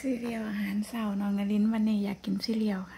ซีเรียลอาหารเช้าน้องนลินวันนี้อยากกินซีเรียลค่ะ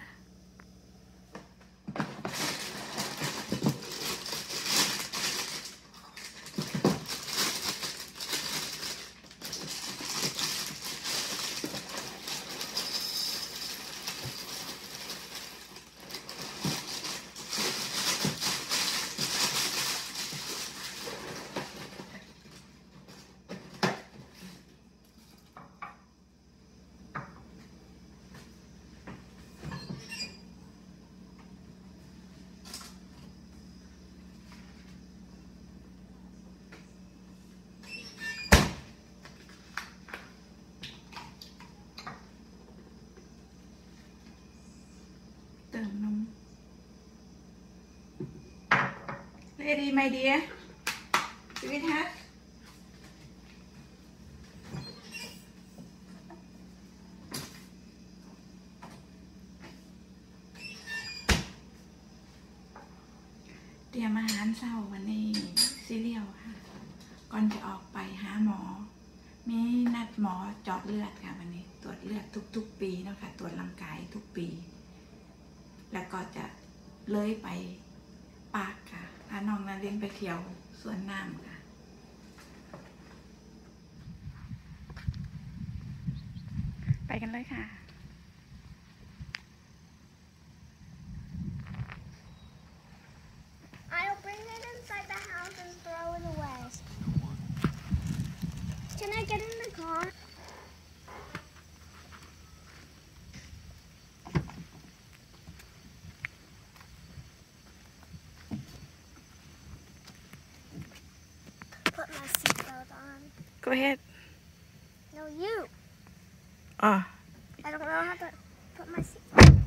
เติมนม Ready my dear sweetheart เตรียมอาหารเช้าวันนี้ซีเรียลค่ะก่อนจะออกไปหาหมอมีนัดหมอเจาะเลือดค่ะวันนี้ตรวจเลือดทุกปีเนาะค่ะตรวจร่างกายทุกปีแล้วก็จะเลยไปปากค่ะพาน้องนาเรียนไปเที่ยวสวนน้ำค่ะไปกันเลยค่ะ I'll bring it inside the house and throw it away. Can I get in the car? Put my seatbelt on. Go ahead No, you. Oh I don't know how to put my seatbelt.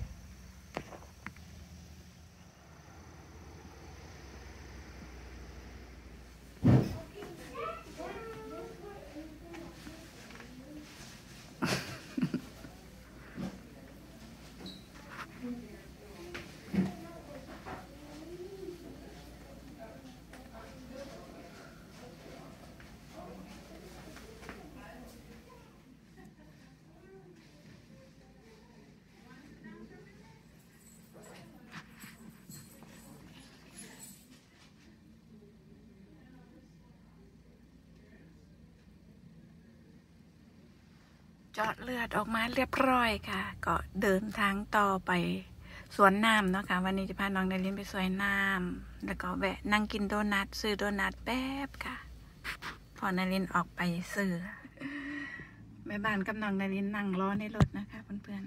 เจาะเลือดออกมาเรียบร้อยค่ะก็เดินทางต่อไปสวนน้ำเนาะค่ะวันนี้จะพาน้องนารินไปสวนน้ำแล้วก็แวะนั่งกินโดนัทซื้อโดนัทแป๊บค่ะพอนารินออกไปซื้อแม่บ้านกับน้องนารินนั่งรอในรถนะคะเพื่อน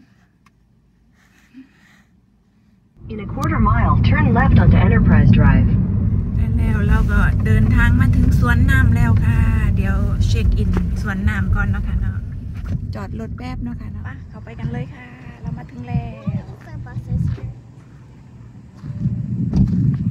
ๆ In a quarter mile, turn left onto Enterprise Drive. แล้วเราก็เดินทางมาถึงสวนน้ำแล้วค่ะเดี๋ยวเช็คอินสวนน้ำก่อนเนาะค่ะเนาะจอดรถแป๊บเนาะค่ะเนาะเข้าไปกันเลยค่ะเรามาถึงแล้ว The bus is here.